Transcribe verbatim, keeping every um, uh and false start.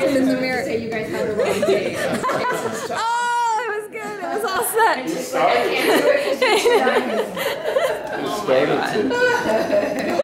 him in the mirror. Say you guys had a long day. Oh, it was good. It was all set. I can't do it.